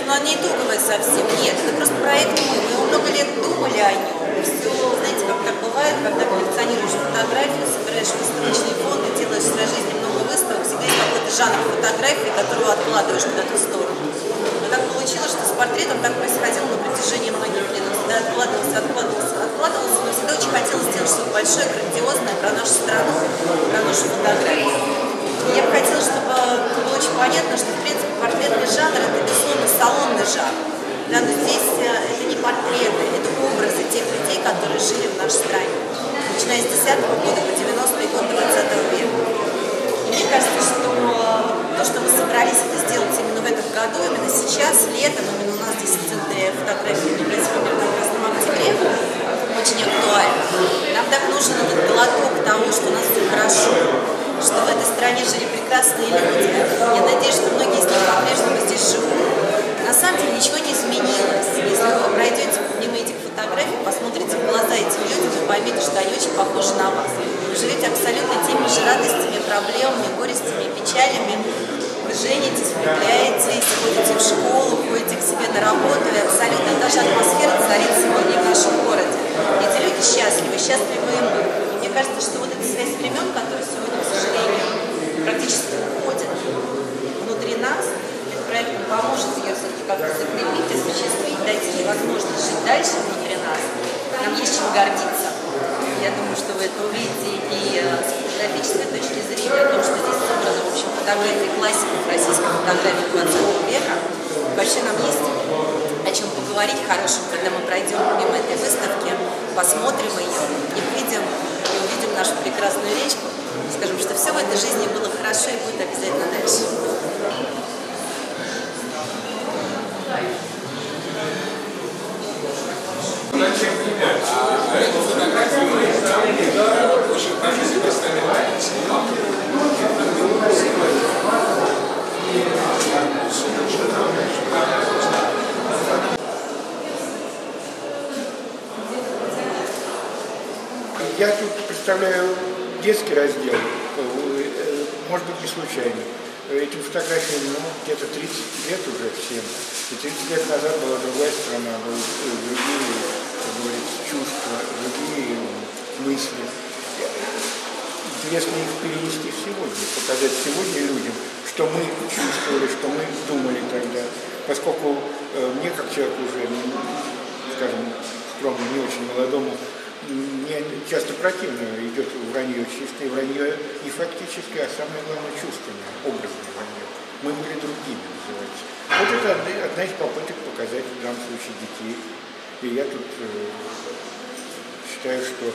она не итоговая совсем. Нет, это просто проект мой. Мы много лет думали о нем. Все, знаете, как так бывает, когда коллекционируешь фотографию, собираешь выставочные фонды, делаешь в своей жизни много выставок, всегда есть какой-то жанр фотографии, которую откладываешь куда-то в сторону. Но так получилось, что с портретом так происходило на протяжении многих лет. Он всегда откладывался, но всегда очень хотелось сделать что-то большое, грандиозное про нашу страну, про нашу фотографию. И я бы хотела, чтобы было очень понятно, что, в принципе, портретный жанр – это, безусловно, салонный жанр. Да, но здесь это не портреты, это образы тех людей, которые жили в нашей стране, начиная с 10-го года по 90-й год 20 века. И мне кажется, что то, что мы собрались это сделать именно в этом году, именно сейчас, летом, именно у нас здесь в центре фотографии Некрасивого мира на Красном Октябре, очень актуально. Нам так нужен этот глоток того, что у нас все хорошо, что в этой стране жили прекрасные люди. Я надеюсь, что многие из них по-прежнему здесь живут. На самом деле ничего не изменилось. Если вы пройдете мимо этих фотографий, посмотрите в глаза этим людям, вы поймете, что они очень похожи на вас. Вы живете абсолютно теми же радостями, проблемами, горестями, печалями. Вы женитесь, влюбляетесь, ходите в школу, ходите к себе на работу, и абсолютно та же атмосфера царит сегодня в нашем городе. Эти люди счастливы, счастливы и мы. И мне кажется, что вот эта связь времен, которая сегодня, к сожалению, практически уходит внутри нас, этот проект поможет ее все-таки как-то закрепить, осуществить, дать ей возможность жить дальше внутри нас. Нам есть чем гордиться. Я думаю, что вы это увидите и с фотографической точки зрения, о том, что здесь собраны, в общем, фотографии классиков российской фотографии 20 века. Вообще нам есть о чем поговорить хорошим, когда мы пройдем мимо этой выставки, посмотрим ее и увидим нашу прекрасную речку, скажем, что все в этой жизни было хорошо и будет обязательно дальше. Я тут представляю детский раздел, может быть, не случайно. Этим фотографиям где-то 30 лет уже всем. И 30 лет назад была другая страна, были другие, как говорится, чувства, другие мысли. Интересно их перенести в сегодня, показать сегодня людям, что мы чувствовали, что мы думали тогда. Поскольку мне, как человеку уже, скажем, скромно, не очень молодому, мне часто противно идет вранье, чистое вранье и фактическое, а самое главное чувственное, образное вранье. Мы были другими, называется. Вот это одна из попыток показать в данном случае детей. И я тут считаю, что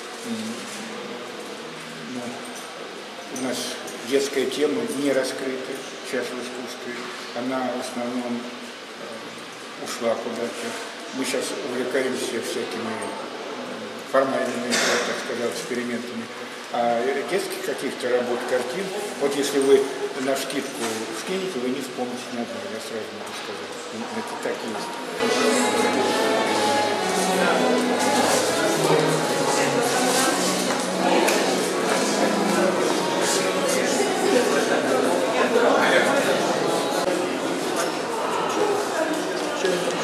у нас детская тема не раскрыта сейчас в искусстве. Она в основном ушла куда-то. Мы сейчас увлекаемся всякими формальными, так сказать, экспериментами. А детских каких-то работ, картин, вот если вы на скидку скинете, вы не вспомните на одно, я сразу могу сказать. Это так есть.